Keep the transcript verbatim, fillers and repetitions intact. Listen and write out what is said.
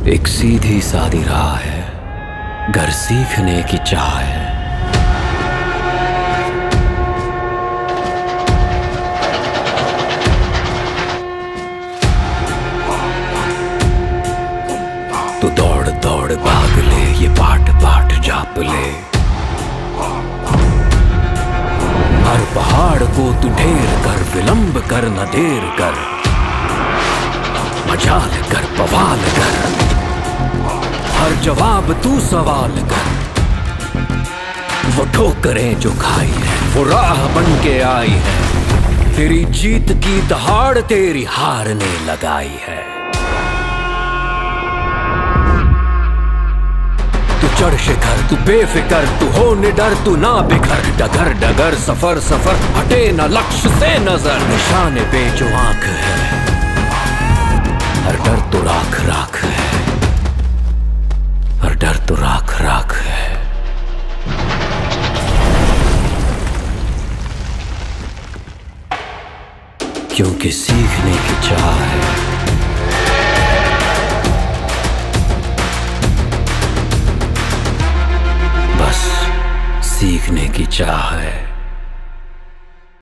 एक सीधी सादी राह है, घर सीखने की चाह है। तू दौड़ दौड़ भाग ले, ये पाठ पाठ जाप ले। हर पहाड़ को तू ढेर कर, विलंब कर न देर कर। मजाल कर, बवाल कर, हर जवाब तू सवाल कर। वो ठोकरें जो खाई है, वो राह बन के आई है। तेरी जीत की दहाड़ तेरी हार ने लगाई है। तू चढ़ शिखर, तू बेफिकर, तू हो निडर, तू ना बिखर। डगर डगर, सफर सफर, हटे न लक्ष्य से नजर। निशाने पे जो आंख है, हर डर तो राख राख है, हर डर तो राख राख है। क्योंकि सीखने की चाह है, बस सीखने की चाह है।